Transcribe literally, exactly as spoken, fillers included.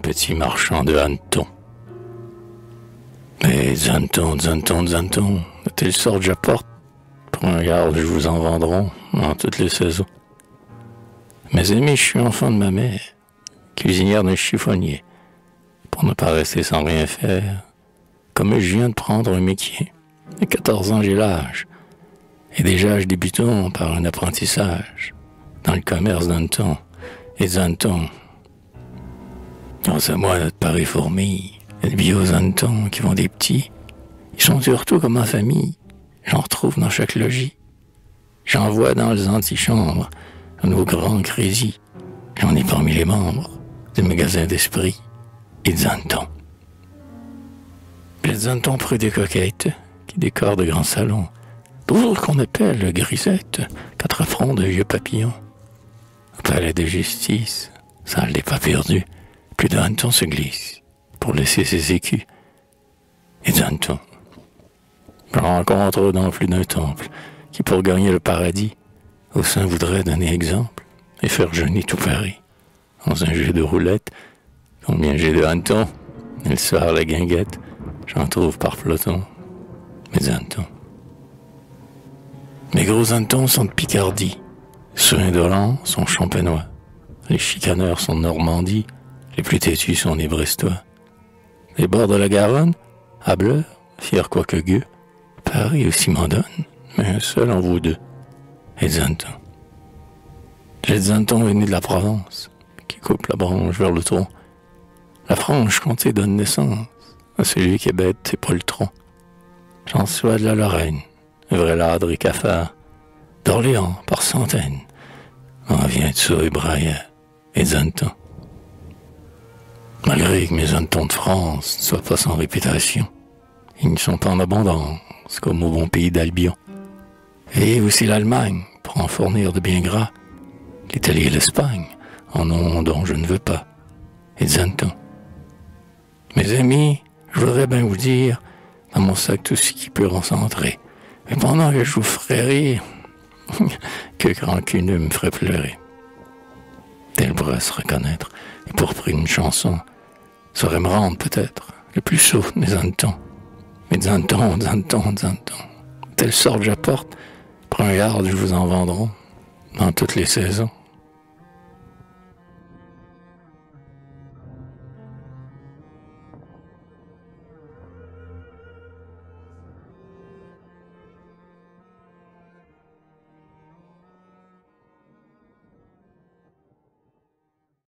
petit marchand de hannetons. Mais zanton, zanton, zanton, de telle sorte j'apporte, pour un garde je vous en vendrons dans toutes les saisons. Mes amis, je suis enfant de ma mère, cuisinière d'un chiffonnier, pour ne pas rester sans rien faire, comme je viens de prendre un métier. À quatorze ans j'ai l'âge, et déjà je débutons par un apprentissage, dans le commerce d'hanneton et zanton. Grâce à moi, notre pareille fourmi, les vieux hannetons qui vont des petits, ils sont surtout comme en famille. J'en retrouve dans chaque logis. J'en vois dans les antichambres, dans nos grands crédits. J'en ai parmi les membres des magasins d'esprit et des hannetons. Les hannetons près des coquettes qui décorent de grands salons, d'autres qu'on appelle grisettes, quatre fronts de vieux papillons. Au palais de justice, salle des pas perdus, plus de hannetons se glissent pour laisser ses écus. Et des hannetons. Je rencontre dans plus d'un temple qui, pour gagner le paradis, au sein voudrait donner exemple et faire jeûner tout Paris. Dans un jeu de roulette, combien j'ai de hannetons, et le soir la guinguette, j'en trouve par peloton. Mes hannetons. Mes gros hannetons sont de Picardie, ceux indolents sont champenois, les chicaneurs sont de Normandie, les plus têtus sont des Brestois. Les bords de la Garonne, hableurs, fiers quoique gueux, Paris aussi m'en donne, mais un seul en vaut deux, les hannetons. J'ai des hannetons venus de la Provence, qui coupent la branche vers le tronc. La Franche-Comté donne naissance à celui qui est bête et pas le tronc. J'en sois de la Lorraine, vrai ladre et cafard, d'Orléans par centaines, on vient de ça et braillard, et des hannetons. Malgré que mes hannetons de France ne soient pas sans réputation, ils ne sont pas en abondance, comme au bon pays d'Albion. Et aussi l'Allemagne, pour en fournir de bien gras, l'Italie et l'Espagne, en ont dont je ne veux pas, et des hannetons. Mes amis, je voudrais bien vous dire, dans mon sac tout ce qui peut recentrer, mais pendant que je vous ferai rire, que rancuneux me ferait pleurer. Tel pourrait se reconnaître, et pour prendre une chanson, saurait me rendre peut-être le plus chaud de mes hannetons. Mes hannetons, des hannetons, des hannetons. Telle sorte j'apporte, pour un garde je vous en vendrons, dans toutes les saisons.